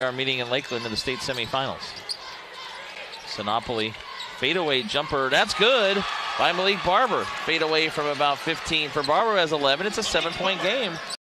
are meeting in Lakeland in the state semifinals. Sinopoli fadeaway jumper. That's good by Malek Barber. Fadeaway from about 15 for Barber, has 11. It's a 7-point game.